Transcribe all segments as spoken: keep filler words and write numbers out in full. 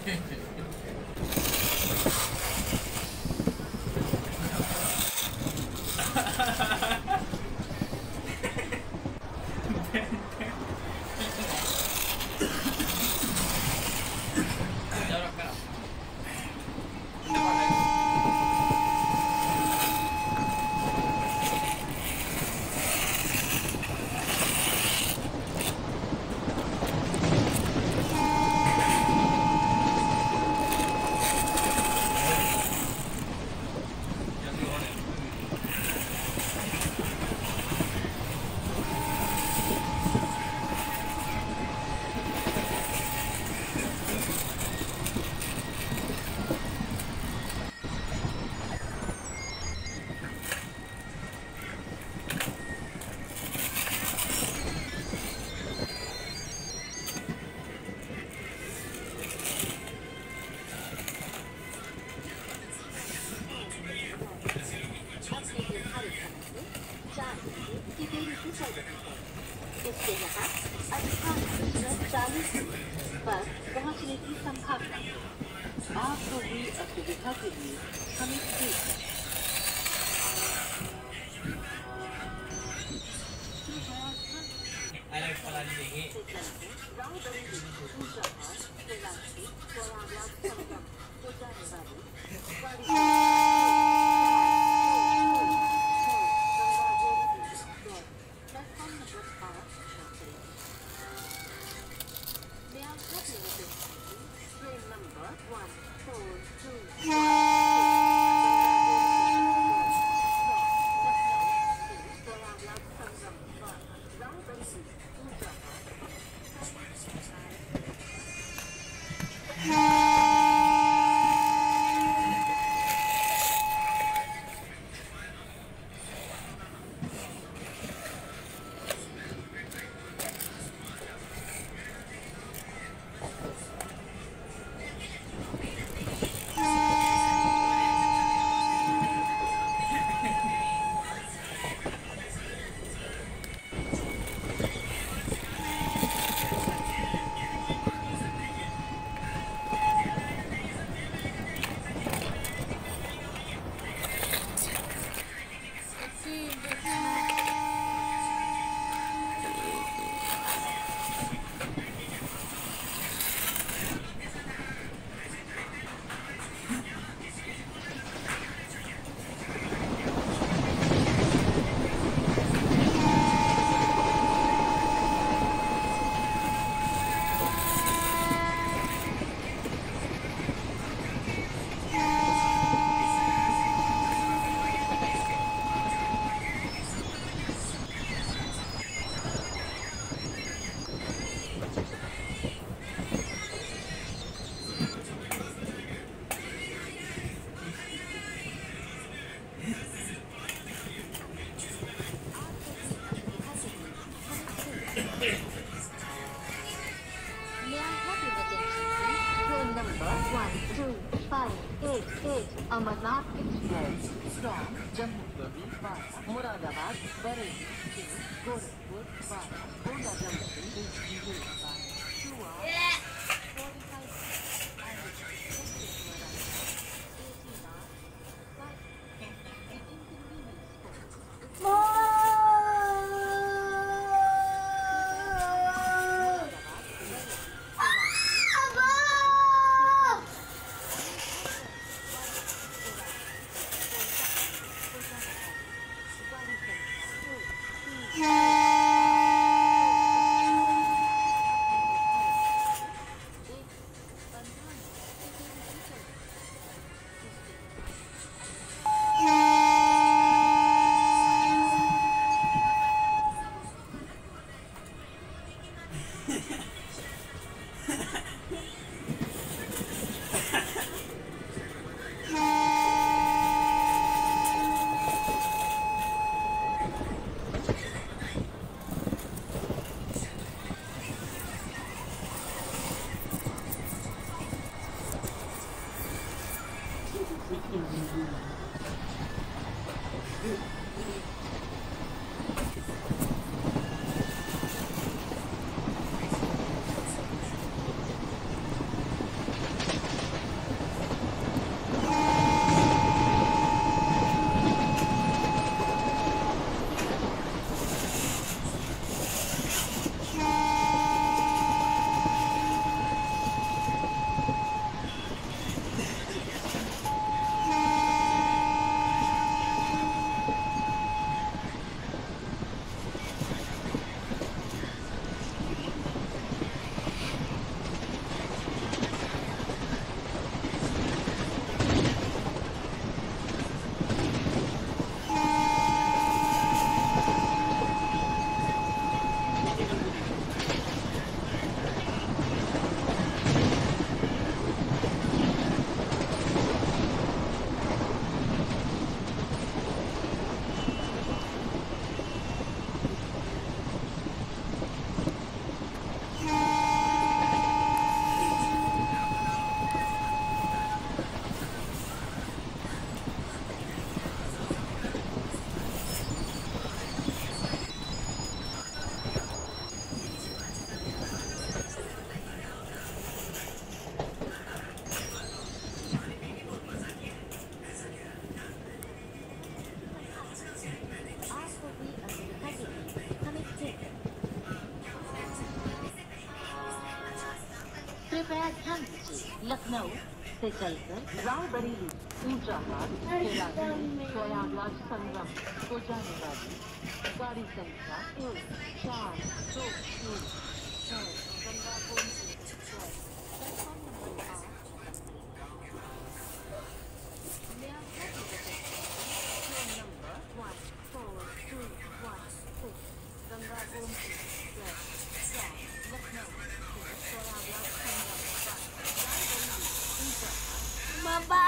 Amarnath express from Jammu Tawi via Moradabad Bareilly Gorakhpur via Gonda ध्यान दीजिए, लखनऊ से चलकर रायबरेली, ऊंचाहाट, केलानी, प्रयागराज संगम को जाने वाली गाड़ी संख्या एक चार दो तीन छह गंगापुर से प्लेटफॉर्म नंबर आठ train number one four two one six Gangapur से चार लखनऊ से प्रयागराज संगम रायबरेली, ऊंचाहाट बाबा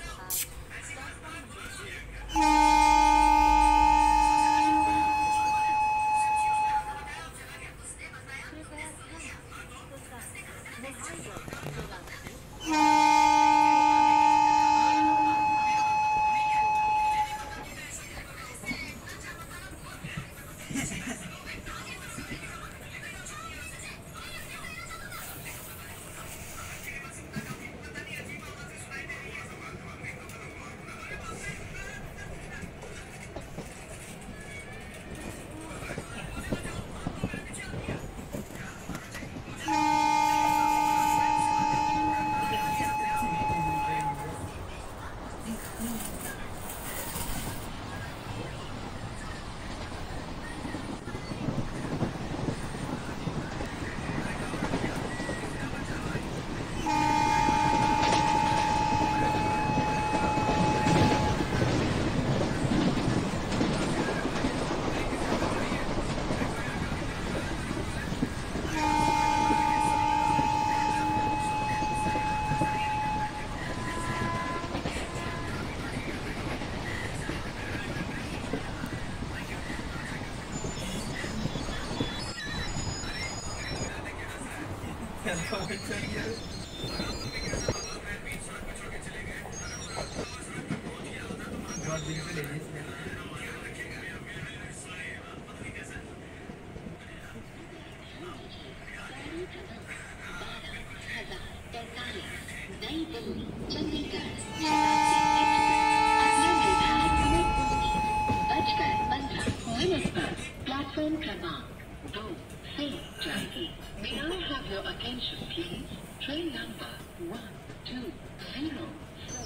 प्लेटफॉर्म क्रमांक दो से जाएगी। May I have your attention please? Train number one two zero four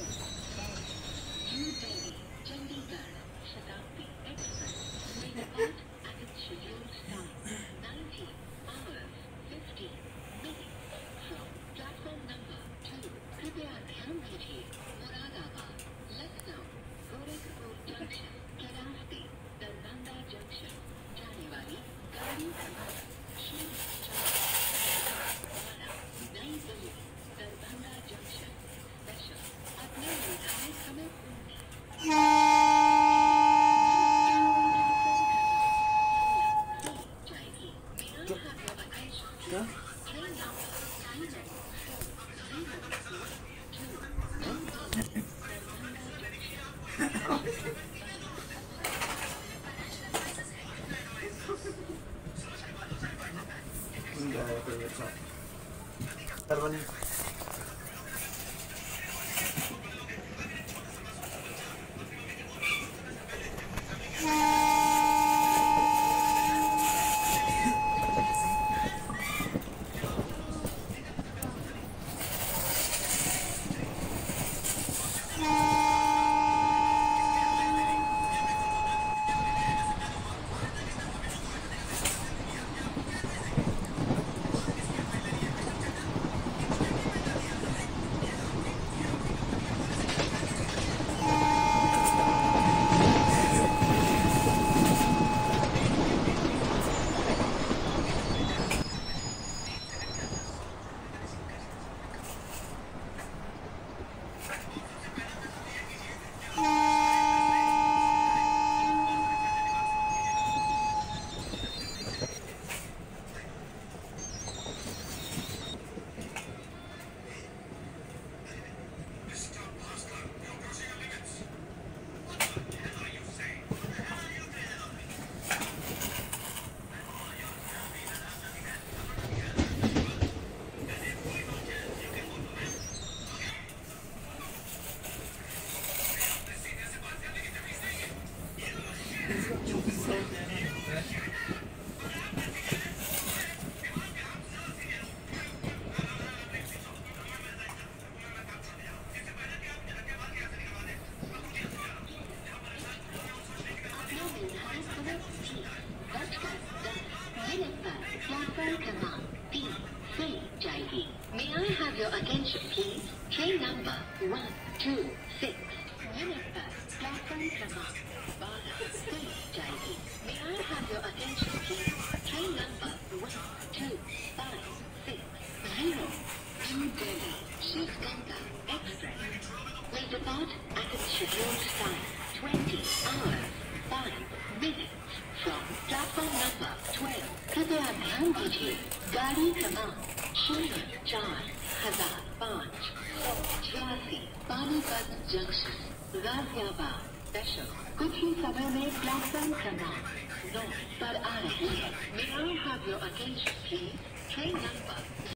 New Delhi Chandigarh Shatabdi Express will depart at its scheduled time nineteen hours fifty minutes from platform number two. कृपया ध्यान दीजिए, Moradabad, Lucknow, Gorakhpur junction के रास्ते Darbhanga junction जाने वाली गाड़ी क्रमांक नई दिल्ली दरभंगा जंक्शन स्पेशल अपने निर्धारित समय जाएगी। Train number nine Termini. one two six minute पर प्लेटफॉर्म क्रमांक बारह से जाएगी. May I have your attention please? Train number one two five six zero New Delhi Shiv Ganga Express will depart at its scheduled time twenty hours five minutes from platform number twelve. कृपया ध्यान दीजिए. गाड़ी क्रमांक शून्य चार हजार पाँच सौ छियासी पानीपत जंक्शन गाजियाबाद स्टेशन कुछ ही समय में प्लेटफॉर्म क्रमांक नौ पर आ रही है. May I have your attention please? Train number